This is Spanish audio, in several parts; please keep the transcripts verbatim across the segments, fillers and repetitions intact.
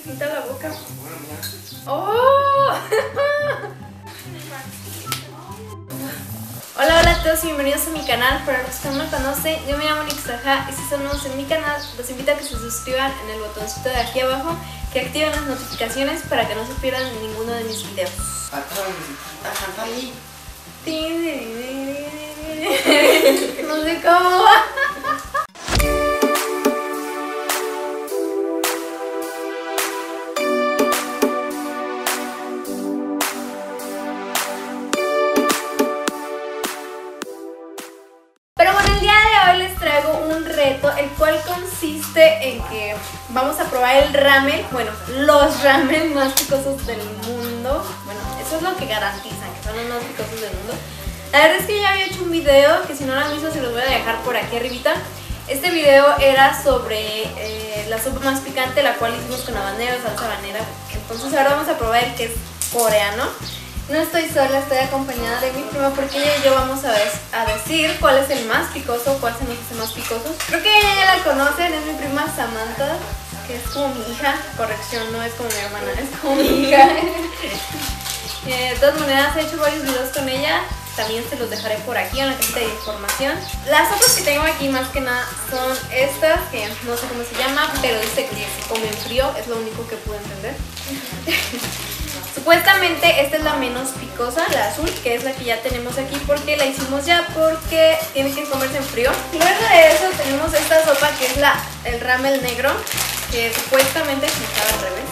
Quita la boca. ¡Oh! Hola, hola a todos y bienvenidos a mi canal. Para los que no me conocen, yo me llamo Nixaja y si son nuevos en mi canal, los invito a que se suscriban en el botoncito de aquí abajo, que activen las notificaciones para que no se pierdan ninguno de mis videos. No sé cómo va. Pero bueno, el día de hoy les traigo un reto, el cual consiste en que vamos a probar el ramen, bueno, los ramen más picosos del mundo. Bueno, eso es lo que garantizan, que son los más picosos del mundo. La verdad es que ya había hecho un video, que si no lo han visto se los voy a dejar por aquí arribita. Este video era sobre eh, la sopa más picante, la cual hicimos con habanero, salsa habanera. Entonces ahora vamos a probar el que es coreano. No estoy sola, estoy acompañada de mi prima porque ella y yo vamos a, ver, a decir cuál es el más picoso, cuál se nos hace más picoso. Creo que ella ya la conocen, es mi prima Samantha, que es como mi hija. Corrección, no es como mi hermana, es como mi hija. eh, de todas maneras he hecho varios videos con ella, también se los dejaré por aquí en la cajita de información. Las sopas que tengo aquí más que nada son estas, que no sé cómo se llama, pero dice que se come en frío, es lo único que pude entender. Supuestamente esta es la menos picosa, la azul, que es la que ya tenemos aquí porque la hicimos ya porque tiene que comerse en frío. Luego de eso tenemos esta sopa que es la, el ramen negro, que supuestamente, me estaba al revés,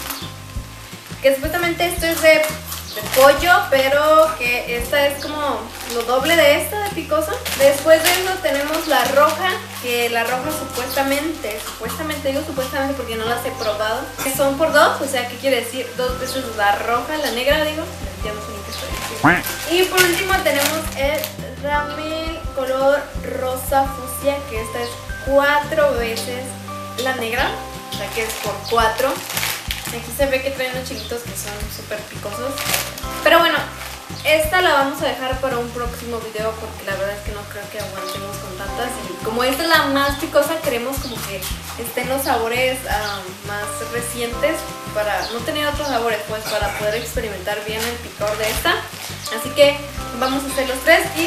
que supuestamente esto es de, de pollo, pero que esta es como lo doble de esta de picosa. Después de eso tenemos la roja, que la roja supuestamente, supuestamente digo supuestamente porque no las he probado, que son por dos, o sea, ¿qué quiere decir? Dos veces la roja, la negra digo, ya no sé ni qué estoy diciendo. Y por último tenemos el ramen color rosa fucsia, que esta es cuatro veces la negra, o sea que es por cuatro. Aquí se ve que traen unos chilitos que son súper picosos. Pero bueno, esta la vamos a dejar para un próximo video porque la verdad es que no creo que aguantemos con tantas. Y como esta es la más picosa, queremos como que estén los sabores um, más recientes para no tener otros sabores, pues para poder experimentar bien el picor de esta. Así que vamos a hacer los tres y...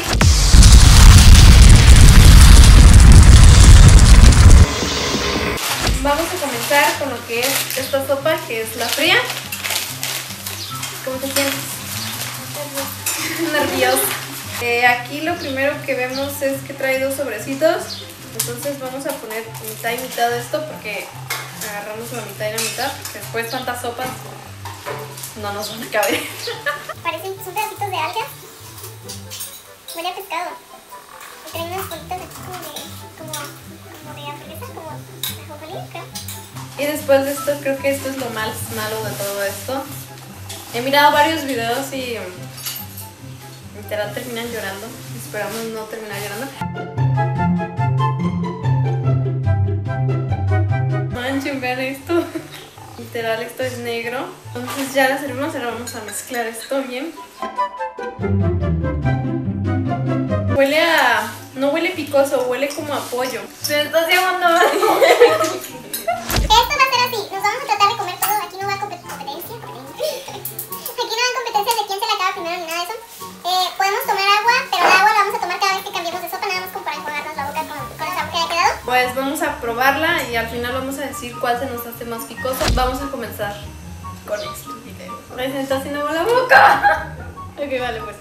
vamos a comenzar con lo que es esta sopa, que es la fría. ¿Cómo te sientes? Nerviosa. Eh, aquí lo primero que vemos es que trae dos sobrecitos. Entonces vamos a poner mitad y mitad de esto porque agarramos la mitad y la mitad, porque después tantas sopas no nos van a caber. Parecen, son pedacitos de algas. Huele a pescado. Y traen unas bolitas aquí como de, como, como de hamburguesa, como ajonjolí, creo. Y después de esto, creo que esto es lo más malo de todo esto. He mirado varios videos y literal terminan llorando. Esperamos no terminar llorando. Manchen, vean esto. Literal, esto es negro. Entonces ya la servimos, ahora vamos a mezclar esto bien. Huele a... no huele picoso, huele como a pollo. Se me está llevando. Esto va a ser así, nos vamos a tratar de comer todo, aquí no va a competencia, competencia. Aquí no va a competencia de quién se la acaba primero ni nada de eso. Eh, podemos tomar agua, pero el agua la vamos a tomar cada vez que cambiemos de sopa, nada más como para enjuagarnos la boca con, con el sabor que haya quedado. Pues vamos a probarla y al final vamos a decir cuál se nos hace más picoso. Vamos a comenzar con este video. Ay, se me está haciendo la boca. Ok, vale pues.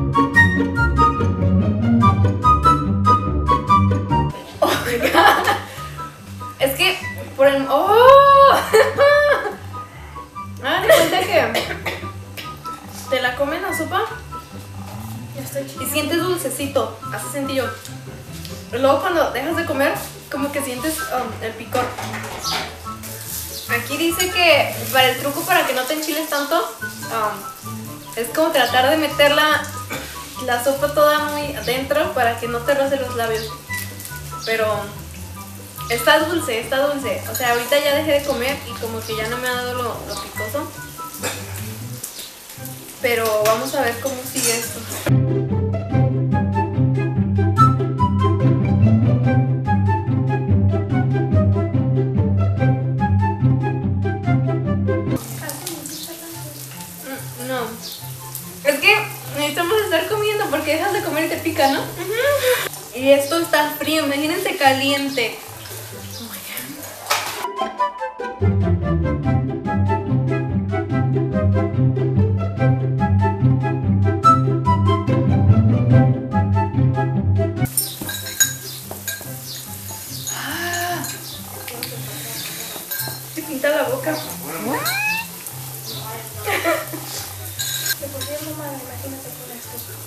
Oh my god. Es que por el... ¡oh! Ah, de cuenta que te la comen la sopa y sientes dulcecito, así sentí yo. Luego cuando dejas de comer, como que sientes um, el picor. Aquí dice que para el truco, para que no te enchiles tanto, um, es como tratar de meter la, la sopa toda muy adentro para que no te roce los labios. Pero... está dulce, está dulce. O sea, ahorita ya dejé de comer y como que ya no me ha dado lo, lo picoso. Pero vamos a ver cómo sigue esto. que te pica, ¿no? Uh-huh. Y esto está frío, imagínense caliente. Ah, te pinta la boca. Imagínate con esto.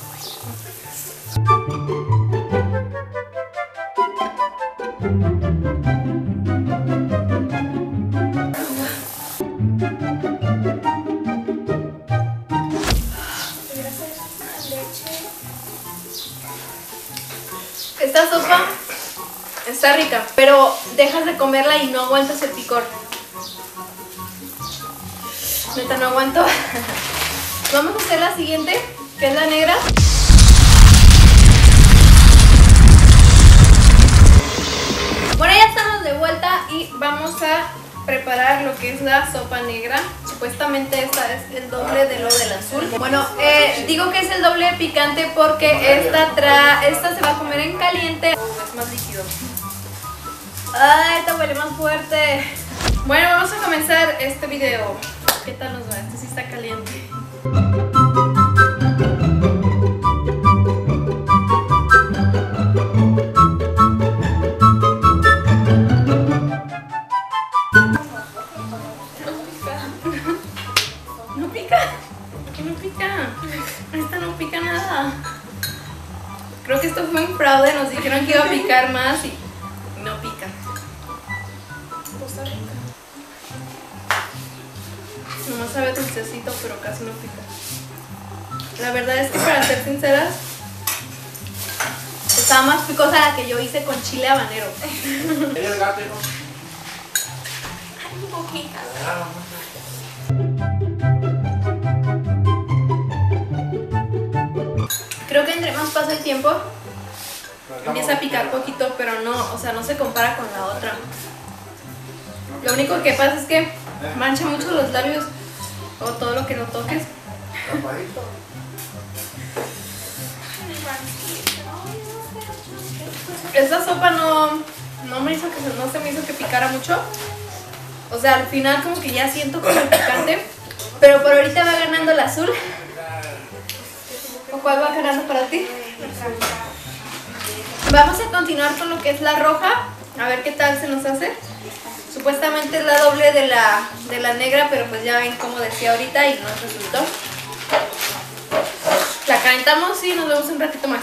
Esta sopa está rica, pero dejas de comerla y no aguantas el picor. Neta, no aguanto. Vamos a hacer la siguiente, que es la negra. Bueno, ya estamos de vuelta y vamos a preparar lo que es la sopa negra. Supuestamente esta es el doble de lo del azul. Bueno, eh, digo que es el doble de picante porque esta, tra esta se va a comer en caliente. Oh, es más líquido. Ay, esta huele más fuerte. Bueno, vamos a comenzar este video. ¿Qué tal nos va? Este sí está caliente. No pica. ¿Por qué no pica? Esta no pica nada. Creo que esto fue un fraude. Nos dijeron que iba a picar más y no pica. Costa Rica. Nomás sabe dulcecito, pero casi no pica. La verdad es que, para ser sinceras, estaba más picosa la que yo hice con chile habanero. ¿Eres gato, hijo? Ay, un poquito. Creo que entre más pasa el tiempo, empieza a picar poquito, pero no, o sea, no se compara con la otra. Lo único que pasa es que mancha mucho los labios o todo lo que no toques. Esta sopa no, no me hizo que se, no se me hizo que picara mucho. O sea, al final como que ya siento como el picante. Pero por ahorita va ganando el azul. ¿O cuál va ganando para ti? Vamos a continuar con lo que es la roja. A ver qué tal se nos hace. Supuestamente es la doble de la, de la negra, pero pues ya ven como decía ahorita y no resultó. La calentamos y nos vemos un ratito más.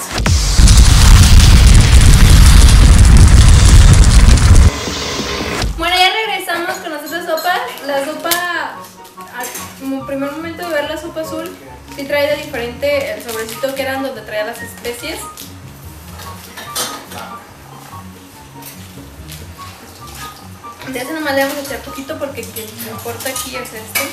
Bueno, ya regresamos con las otras sopas. La sopa, como primer momento de ver la sopa azul, sí trae de diferente el sobrecito que eran donde traía las especies. De ese nomás le vamos a echar poquito porque quien me importa aquí es este.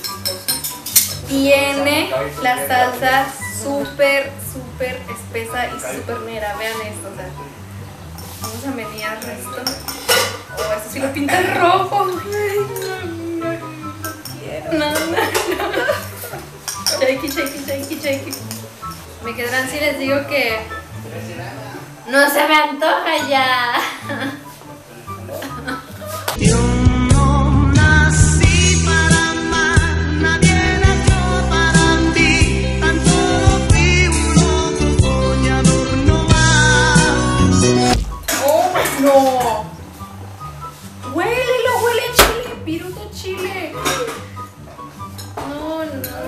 Tiene la salsa súper, súper espesa y súper negra. Vean esto, o sea, vamos a menear esto. Oh, esto sí lo pinta rojo. Ay, no, no, no quiero. No, no, no. Shakey, shakey, shakey, shakey. Me quedarán si les digo que no se me antoja ya. Yo no nací para amar, nadie nació para ti, tan solo fui un otro soñador no más. ¡Oh, no! ¡Huélelo, huele a chile! ¡Piruto chile! No, no.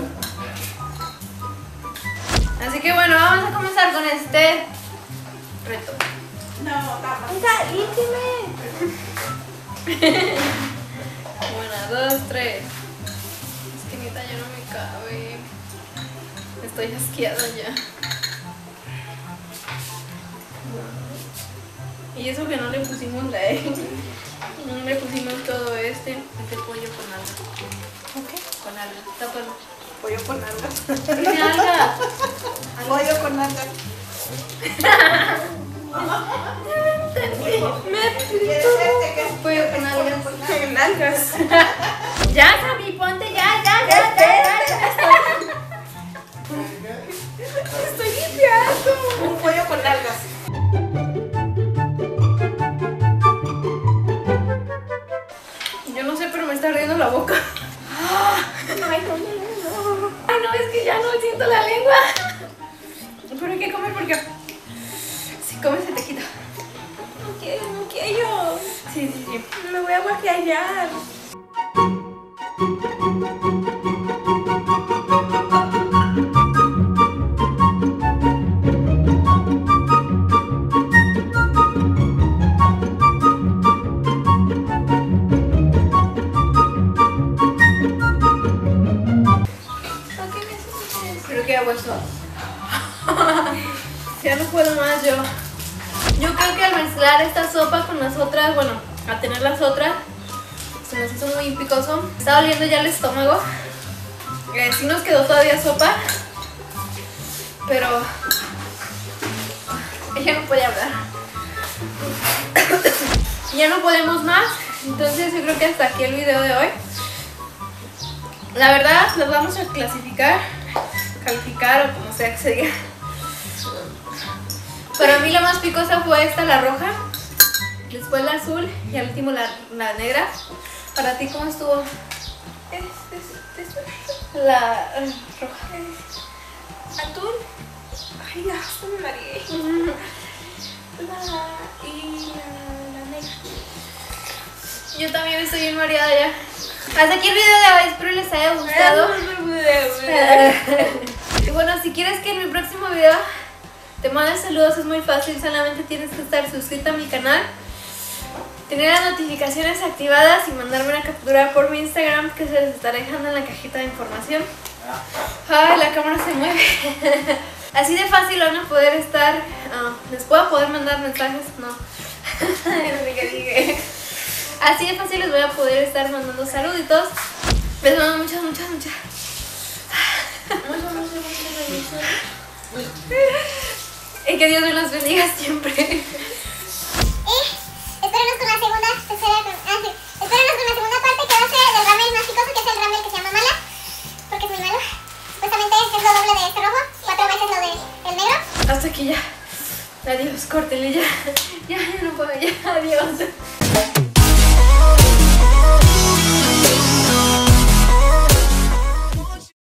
Así que bueno, vamos a comenzar con este reto. No, tapas. ¡Venga, líqueme! Una, dos, tres. Es que neta ya no me cabe. Estoy asqueada ya. Y eso que no le pusimos la E. No le pusimos todo este. Este pollo con alga. Ok. Con alga. Tápalo. Pollo con algas. Tiene alga. Pollo con algas. Me ¿Quieres este que es pollo con algas. con algas? Ya, Sabi, ponte ya, ya, ya, ya, ya. Estoy limpiando. está ardiendo la boca. Ay, no, no, no, no. Ay, no, es que ya no siento la lengua. Pero hay que comer porque si comes se te quita. No quiero, no quiero. Sí, sí, sí. Me voy a guajear. Creo que hago eso. Ya no puedo más yo. Yo creo que al mezclar esta sopa con las otras, bueno, a tener las otras, se nos hizo muy picoso. Me está doliendo ya el estómago. Eh, sí nos quedó todavía sopa, pero ella no puede hablar. Ya no podemos más, entonces yo creo que hasta aquí el video de hoy. La verdad, los vamos a clasificar, calificar o como sea que se diga. Para mí la más picosa fue esta, la roja, después la azul y al último la, la negra. Para ti, ¿cómo estuvo? Es, es, es La eh, roja. atún. Ay, ya, hasta me mareé. La, y la, la negra. Yo también estoy bien mareada ya. Hasta aquí el video de hoy, espero les haya gustado. Y bueno, si quieres que en mi próximo video te mande saludos, es muy fácil, solamente tienes que estar suscrita a mi canal, tener las notificaciones activadas y mandarme una captura por mi Instagram, que se les estará dejando en la cajita de información. Ay, la cámara se mueve. Así de fácil van a poder estar, uh, les puedo poder mandar mensajes, no. Así de fácil les voy a poder estar mandando saluditos. Les mando muchas, muchas, muchas. Muchas, muchas, muchas bendiciones. Y que Dios me los bendiga siempre. Eh, espérenos con la segunda, tercera, con, ah, sí. Espérenos con la segunda parte que va a ser el del ramen más picoso, que es el ramen que se llama mala, porque es muy malo. Supuestamente es lo doble de este rojo, cuatro veces lo del negro. Hasta aquí ya. Adiós, córtenle ya. Ya, ya no puedo, ya, adiós.